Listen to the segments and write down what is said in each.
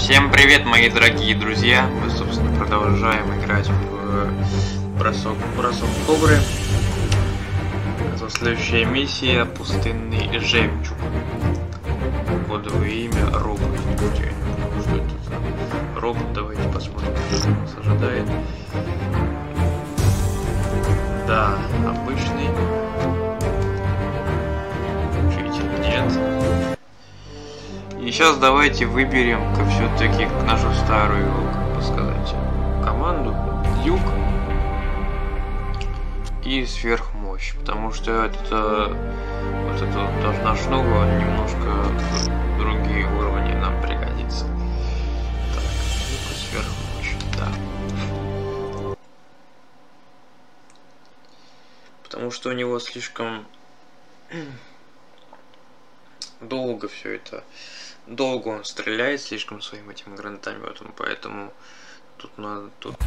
Всем привет, мои дорогие друзья! Мы, собственно, продолжаем играть в бросок кобры. Это следующая миссия — пустынный жемчуг. Кодовое имя — робот. Я не понимаю, что это за робот. Давайте посмотрим, что нас ожидает. Да, обычный. Учитель нет. И сейчас давайте выберем-ка все-таки нашу старую, как бы сказать, команду. Юг и сверхмощь. Потому что это вот этот наш новый, он немножко другие уровни нам пригодится. Так, юг и сверхмощь, да. Потому что у него слишком долго все это. Долго он стреляет слишком своим этим гранатометом, поэтому тут надо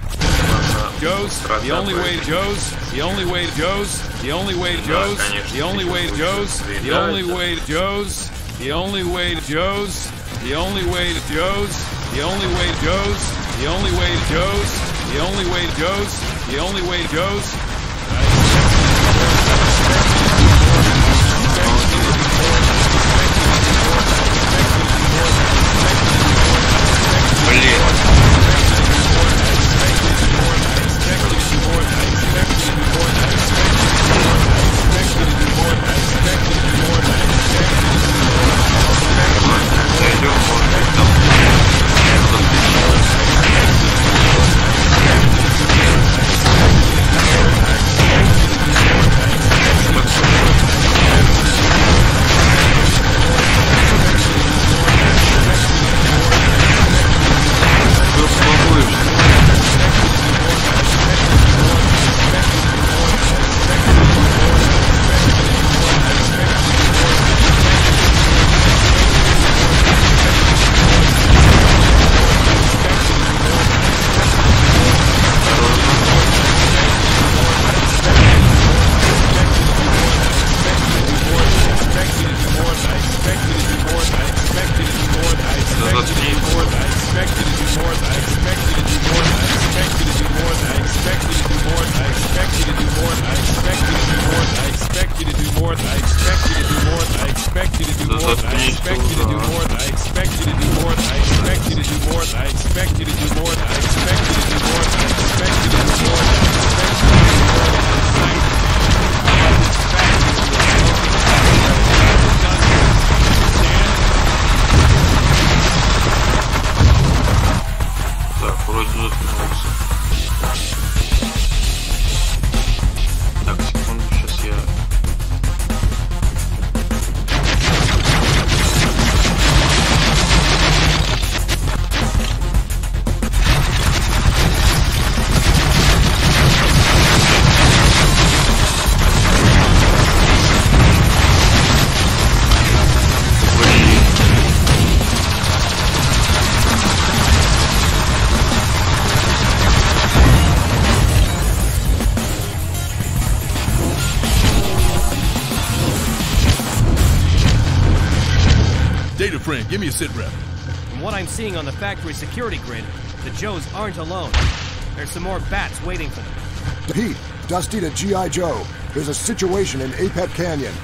Data friend, give me a sit rep. From what I'm seeing on the factory security grid, the Joes aren't alone. There's some more bats waiting for them. Pete, Dusty to G.I. Joe. There's a situation in Apep Canyon.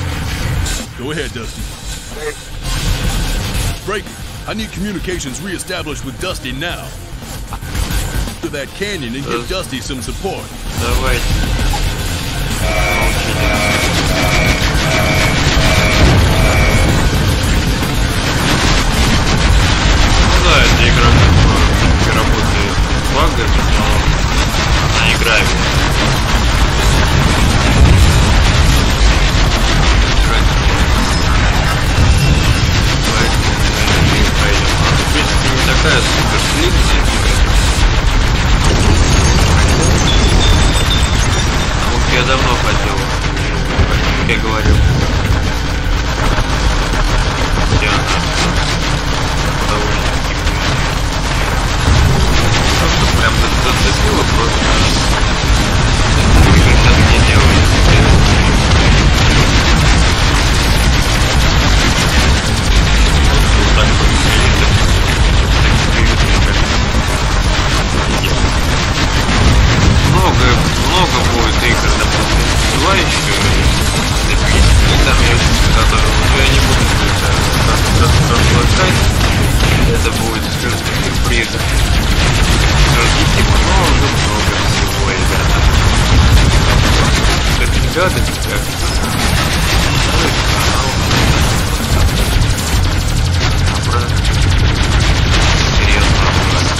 Go ahead, Dusty. Breaker, I need communications re-established with Dusty now. To that canyon and give Dusty some support. Давай. Да, эта игра работает с багами, но она играбельная. Поэтому мы ее пройдем. Она, в принципе, не такая супер длинная. А я давно хотел, как я говорил. Где она? Довольно. Прям зацепило просто. Сейчас не делаю. Вот так вот. это будет сюрпризом. Ждите много всего, ребята. Это гадость как-то. Серьезно,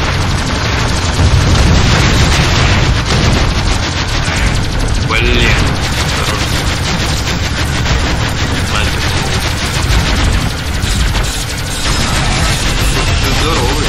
блин, осторожно. Мальчик. Ты здоровый.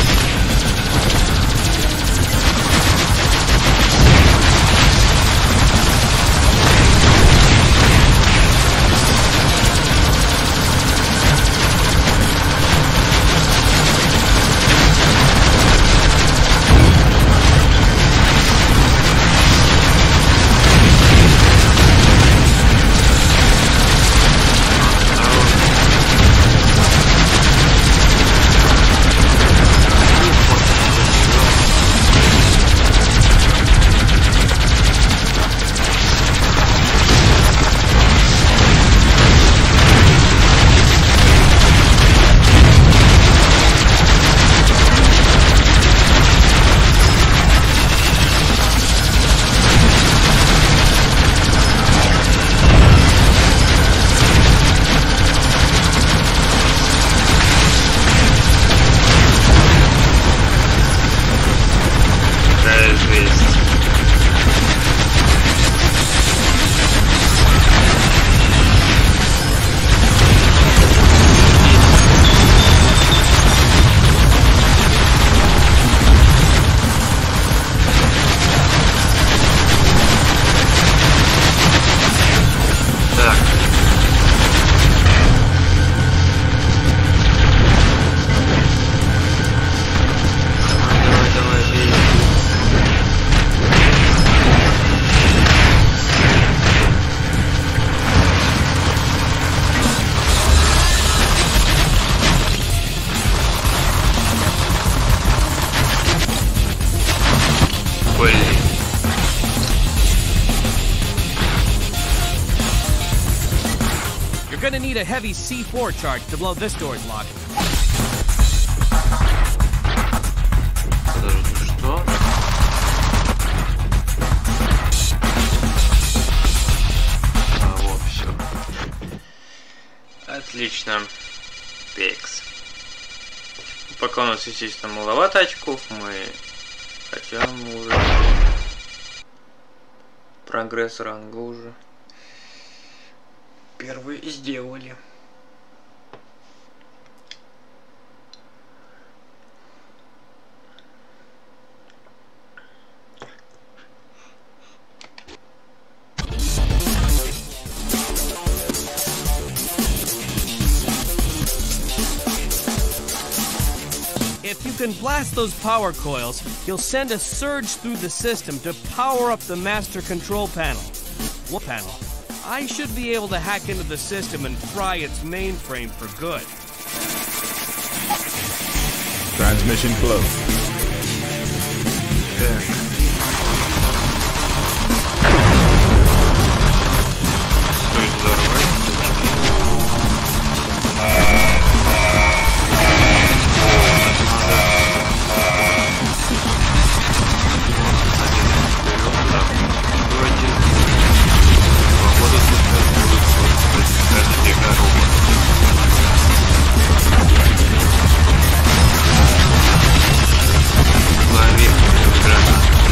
You're gonna need a heavy C4 charge to blow this door's lock. Что? Вот, все. Отлично. Пекс. Пока у нас, естественно, маловато очков, хотя мы уже прогресс ранга уже первый сделали. If you can blast those power coils, you'll send a surge through the system to power up the master control panel. What panel? I should be able to hack into the system and fry its mainframe for good. Transmission closed. Лови, гранат.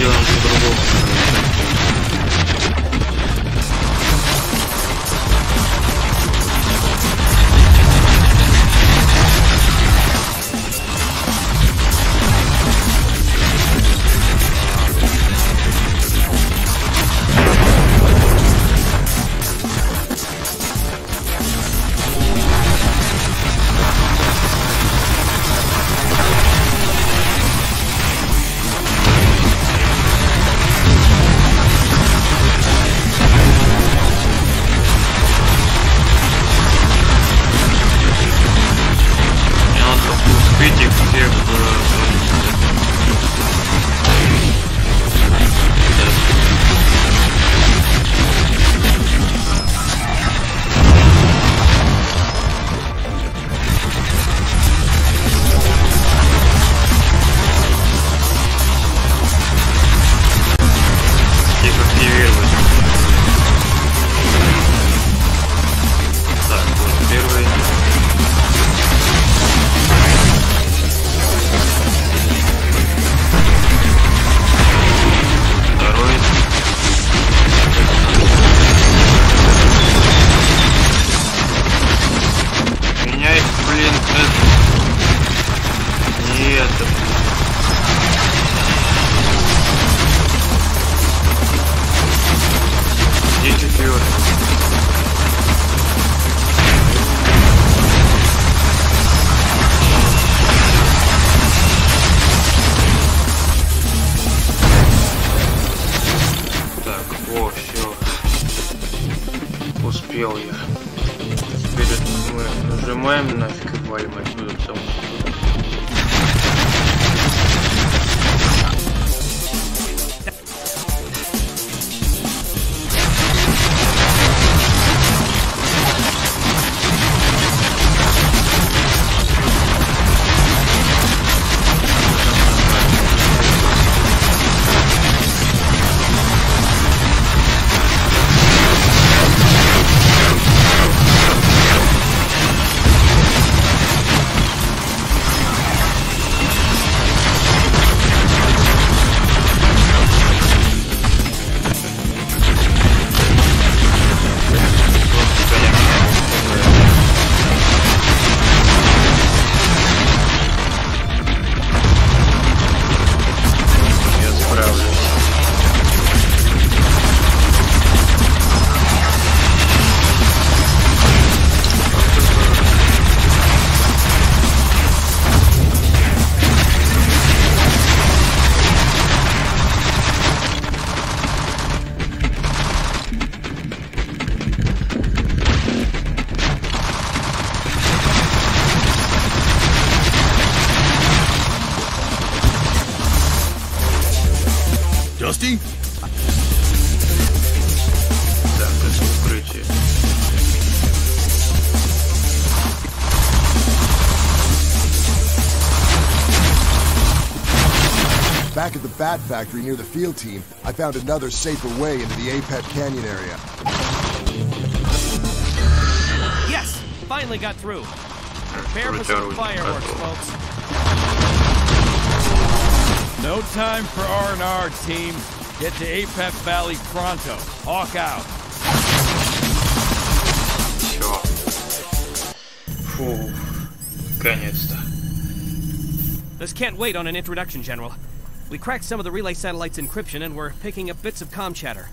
сделаем по-другому. Успел я. Теперь мы нажимаем нафиг и валим отсюда все. Dusty? Так, это укрытие. Back at the Bat Factory near the field team, I found another safer way into the Apep Canyon area. Yes! Finally got through. Prepare for some fireworks, folks. No time for R&R, team. Get to Apep Valley pronto. Hawk out. Все. Фу. Конец-то. This can't wait on an introduction, General. We cracked some of the relay satellite's encryption and we're picking up bits of comm chatter.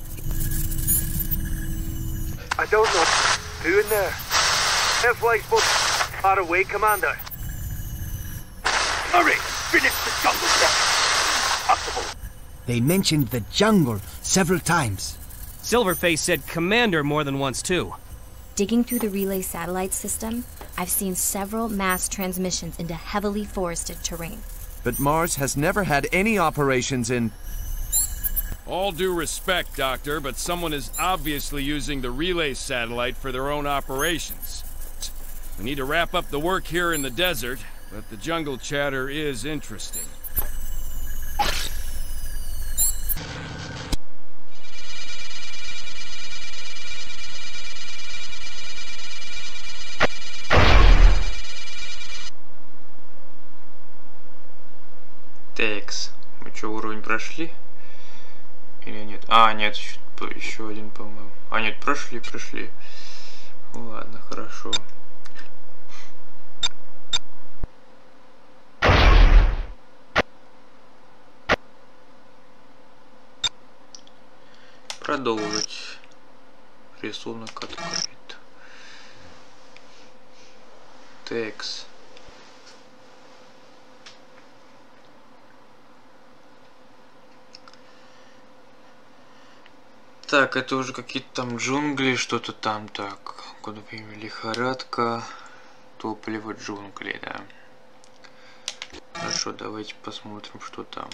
I don't know who in there. F-Flight's both far away, Commander. Hurry! Finish the jungle stuff! Possible. They mentioned the jungle several times. Silverface said Commander more than once, too. Digging through the relay satellite system, I've seen several mass transmissions into heavily forested terrain. But Mars has never had any operations in... All due respect, Doctor, but someone is obviously using the relay satellite for their own operations. We need to wrap up the work here in the desert, but the jungle chatter is interesting. Текс. Мы что, уровень прошли? Или нет? А, нет, еще один, по-моему. А, нет, прошли. Ладно, хорошо. Продолжить. Рисунок открыт. Текст. Так, это уже какие-то там джунгли, что-то там, так, куда время лихорадка, топливо джунглей, да. Хорошо, давайте посмотрим, что там.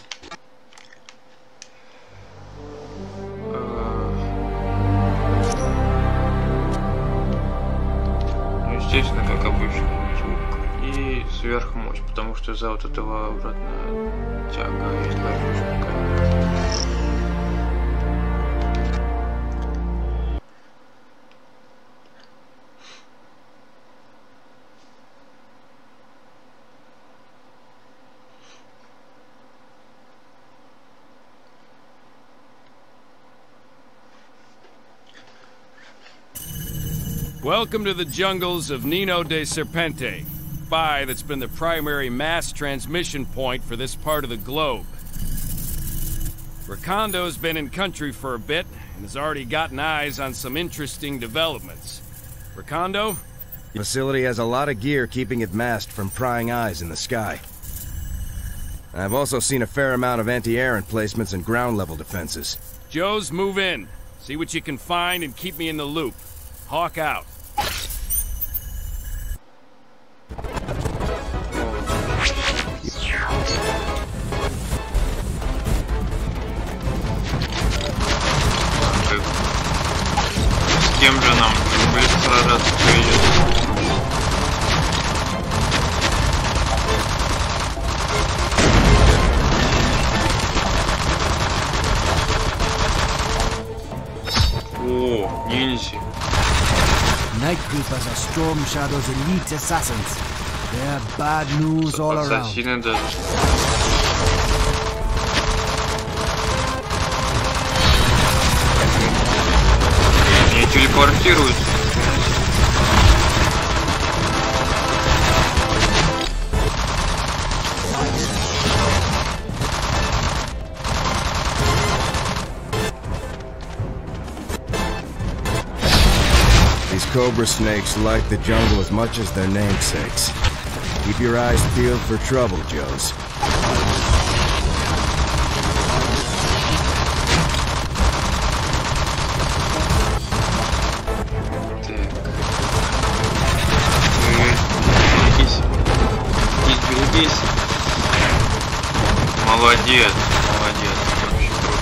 Ну, естественно, как обычно, звук и сверхмощь, потому что за вот этого обратно тяга есть горючая. Welcome to the jungles of Nino de Serpente, Phi that's been the primary mass transmission point for this part of the globe. Rakondo's been in country for a bit and has already gotten eyes on some interesting developments. Rakondo? The facility has a lot of gear keeping it masked from prying eyes in the sky. I've also seen a fair amount of anti-air emplacements and ground-level defenses. Joes, move in. See what you can find and keep me in the loop. Hawk out. С кем же нам будет сражаться придется? О, ниндзя. Night Creepers are Storm Shadow's elite assassins. They're bad news all around. Ассасины даже. Не телепортируются. These cobra snakes like the jungle as much as their namesakes. Keep your eyes peeled for trouble, Joes. Берегись. Молодец, молодец. Вообще круто.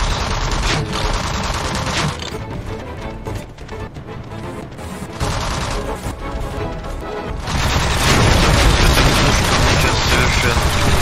Сейчас совершенно.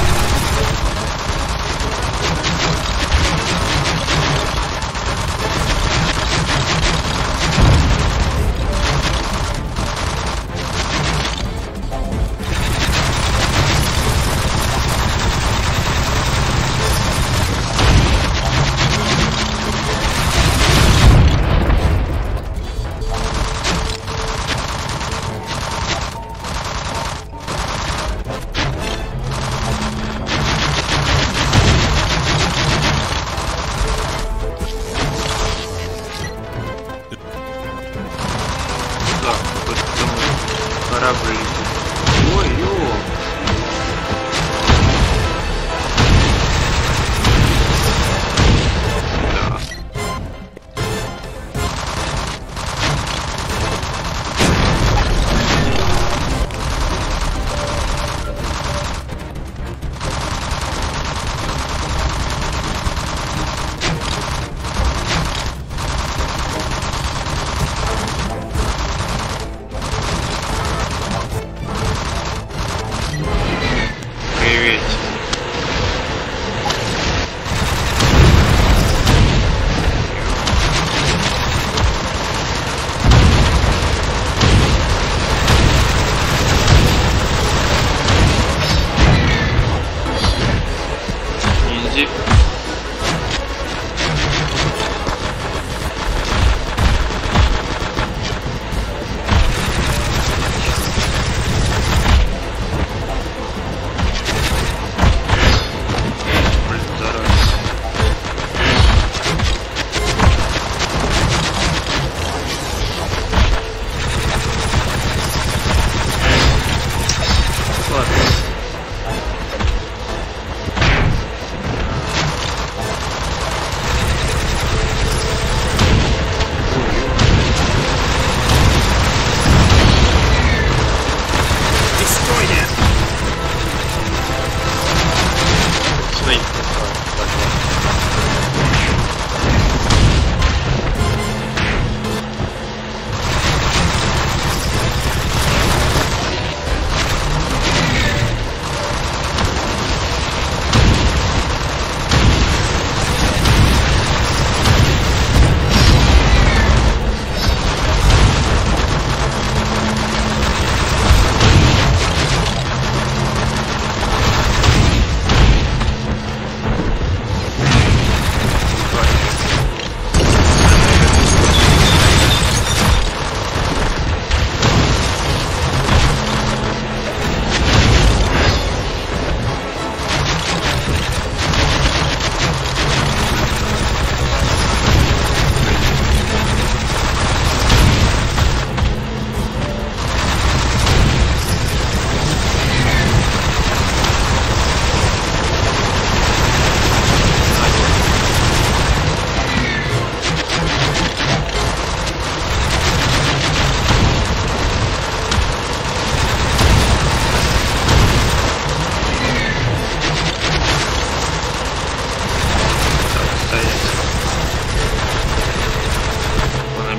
Корабль. Ой-ё! Да. Привет. Ниндзя.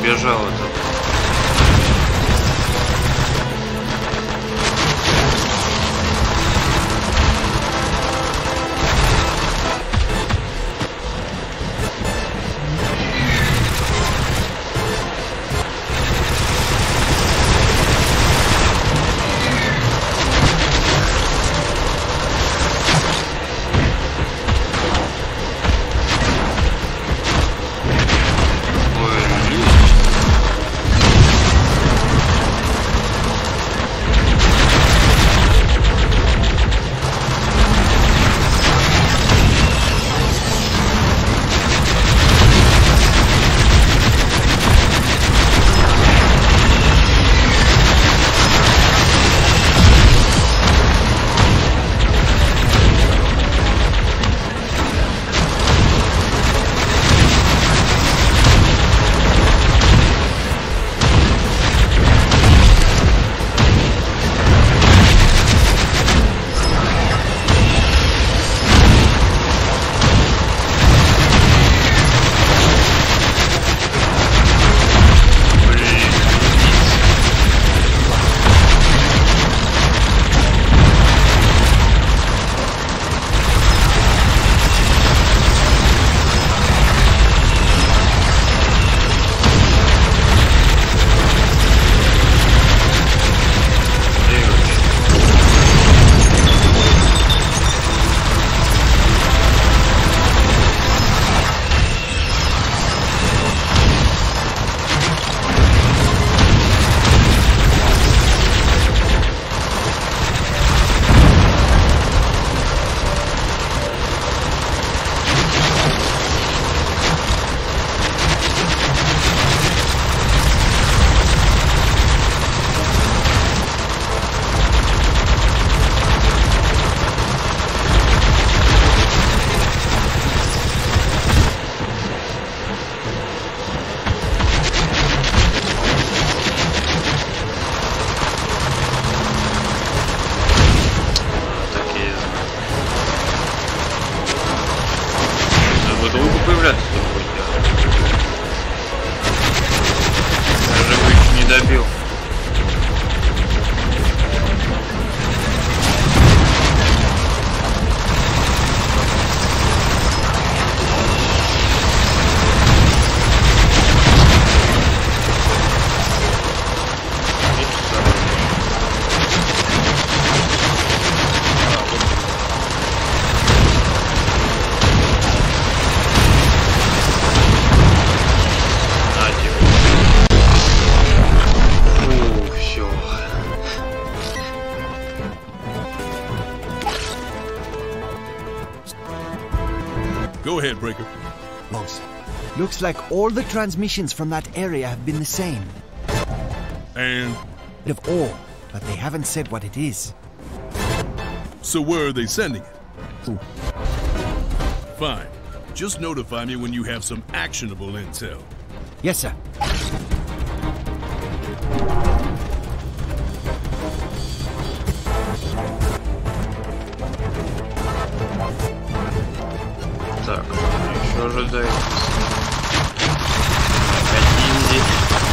убежал этот. Добил. Go ahead, Breaker. Boss, looks like all the transmissions from that area have been the same. And? Of all, but they haven't said what it is. So where are they sending it? Who? Fine. Just notify me when you have some actionable intel. Yes, sir. Так, еще ожидает. Какие здесь?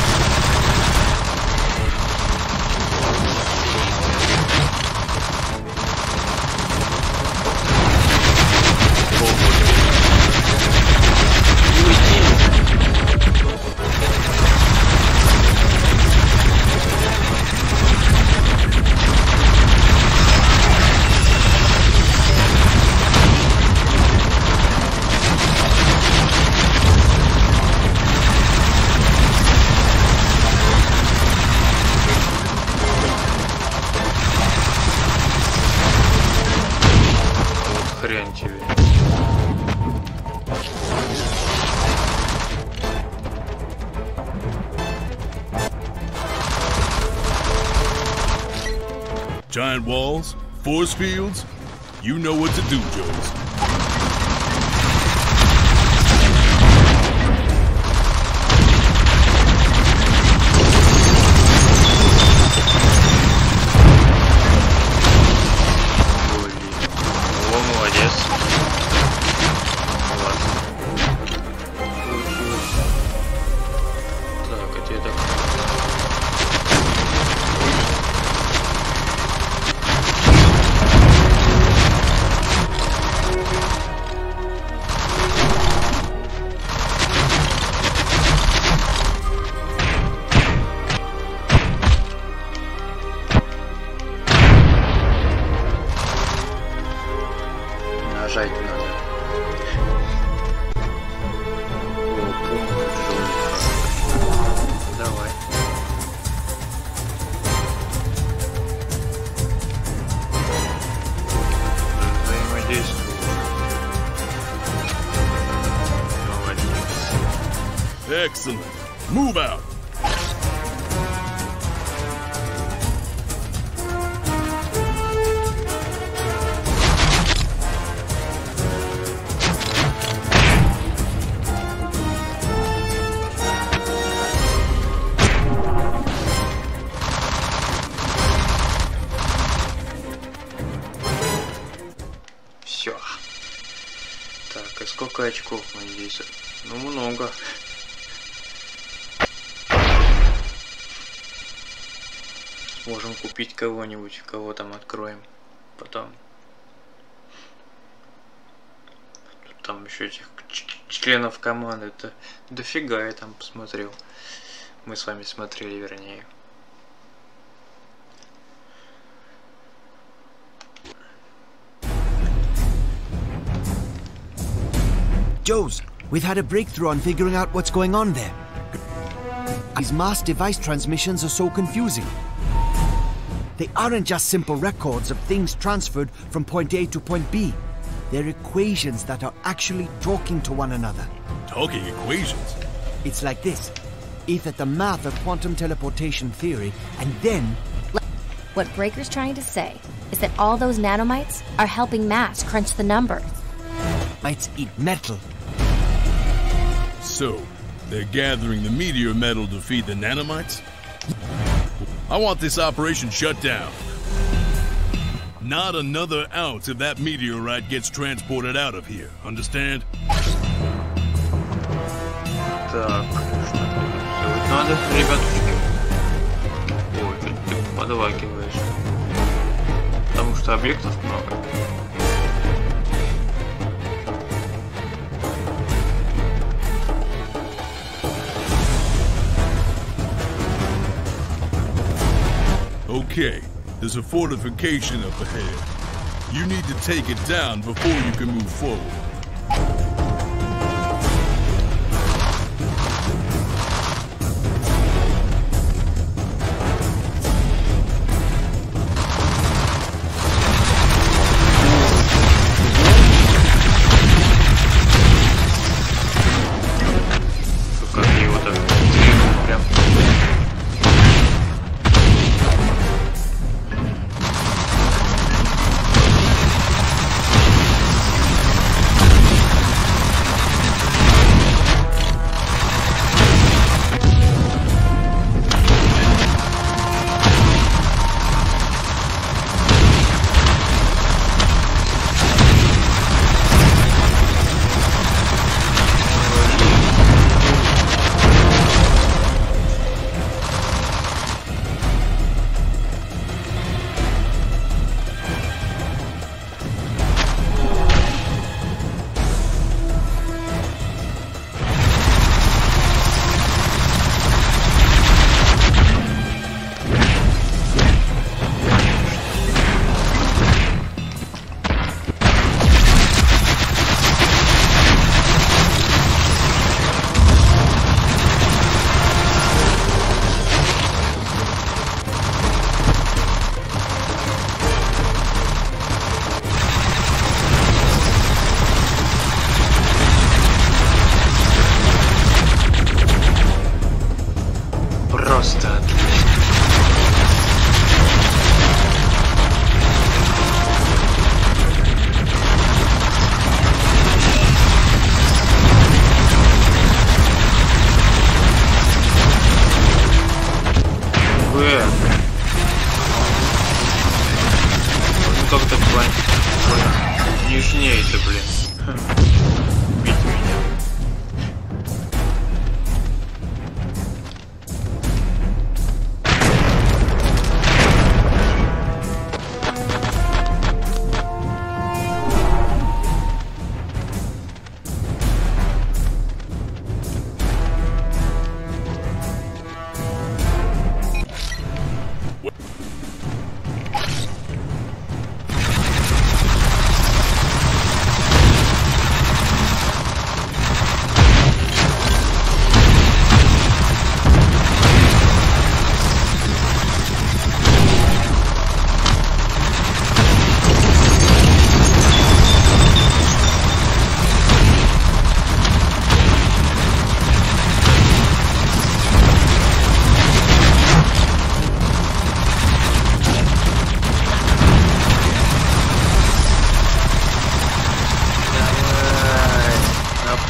Хрень тебе. Giant walls, force fields, you know what to do, Joes. Так. нажать надо. О, пумба, давай. Взаимодействуем. Молодец. Excellent. Move out. Все. Так, и сколько очков мы здесь? Ну, много. Можем купить кого-нибудь, кого там откроем потом. Тут там еще этих членов команды, это дофига я там посмотрел. Мы с вами смотрели, вернее. Joes, we've had a breakthrough on figuring out what's going on there. These mass device transmissions are so confusing. They aren't just simple records of things transferred from point A to point B. They're equations that are actually talking to one another. Talking equations? It's like this. Either the math of quantum teleportation theory, and then... What Breaker's trying to say is that all those nanomites are helping Mass crunch the numbers. Mites eat metal. So, they're gathering the meteor metal to feed the nanomites? I want this operation shut down. Not another ounce of that meteorite gets transported out of here. Understand? Так, что делать надо, ребятушки? Ой, ты подвагиваешь. Потому что объектов много. Okay, there's a fortification up ahead. You need to take it down before you can move forward. Как его так прям. Просто отлично. Ну как-то план нежнее-то, блин. Бить меня.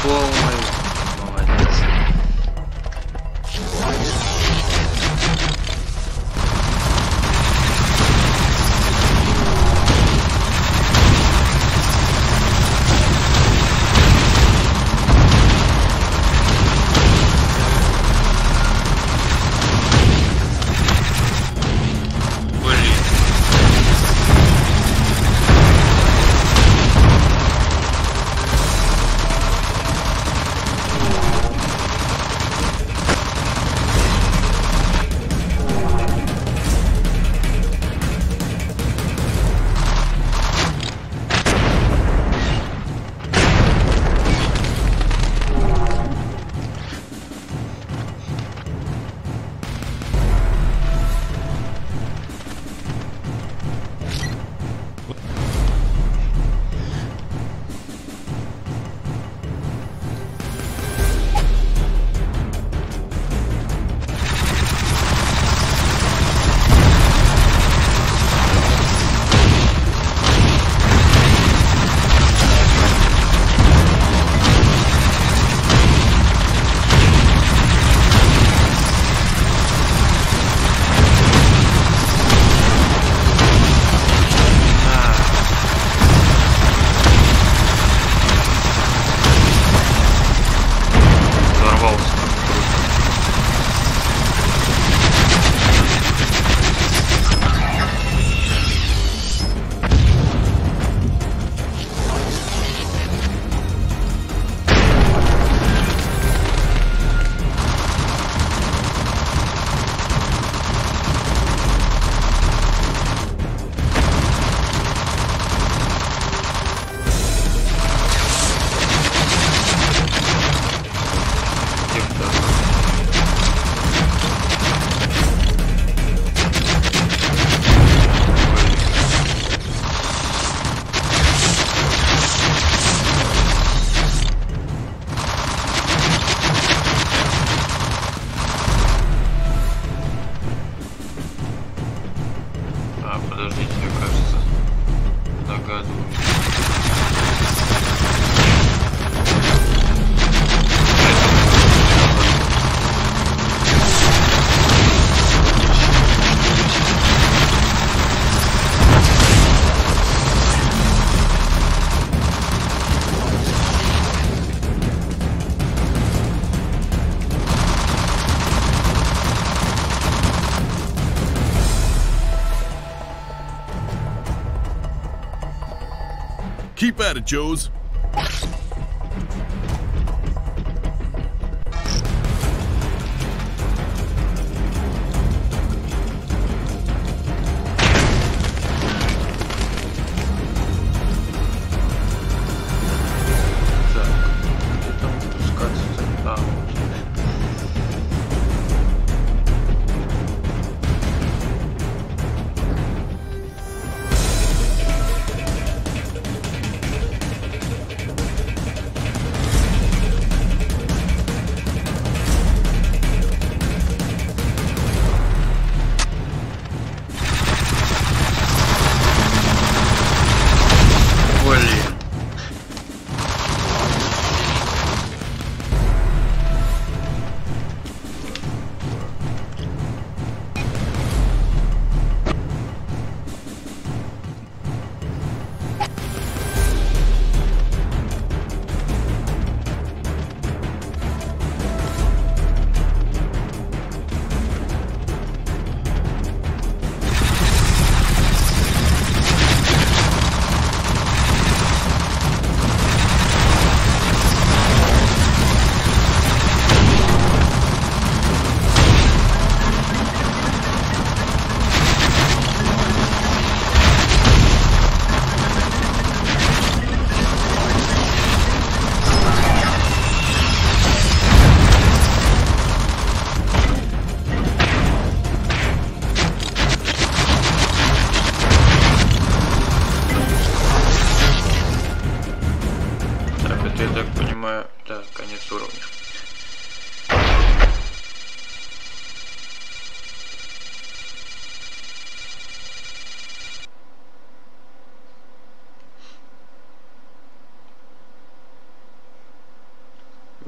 полный. Молодец. Keep at it, Joes.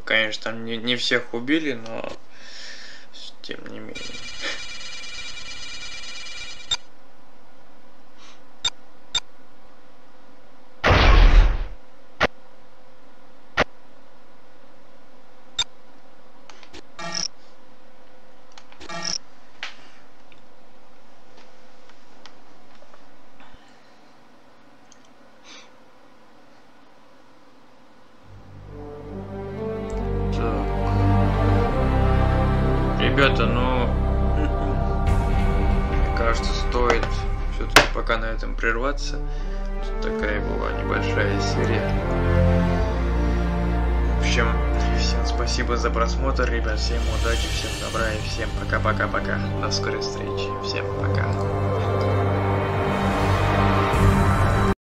конечно, там не всех убили, но тем не менее. Ребята, ну, мне кажется, стоит все-таки пока на этом прерваться. Тут такая была небольшая серия. В общем, всем спасибо за просмотр, ребят, всем удачи, всем добра и всем пока-пока-пока. До скорой встречи, всем пока.